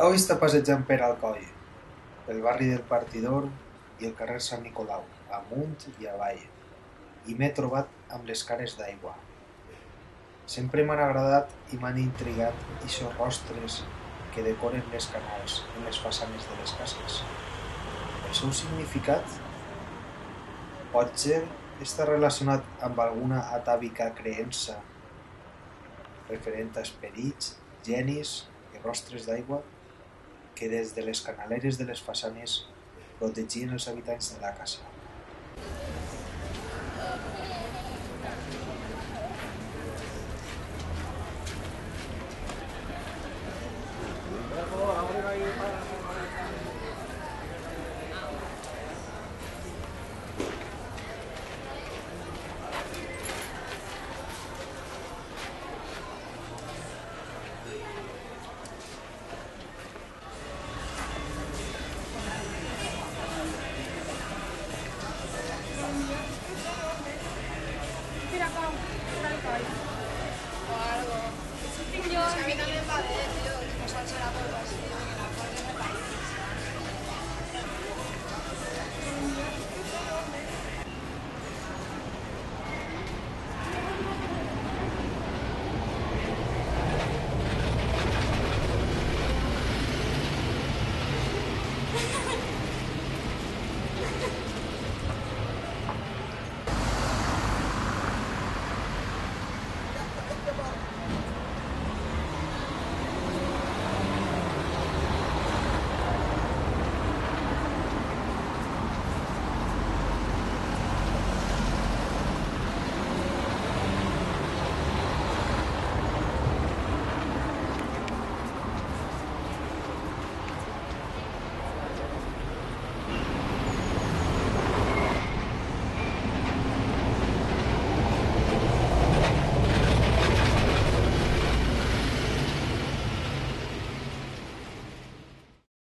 Avui està passejant per Alcoi, pel barri del Partidor i el carrer Sant Nicolau, amunt i avall, i m'he trobat amb les cares d'aigua. Sempre m'han agradat i m'han intrigat ixos rostres que decoren les canals en les façanes de les cases. El seu significat potser està relacionat amb alguna atàvica creença referent a esperits, genis i rostres d'aigua que des de les canaleres de les façanes protegien els habitants de la casa.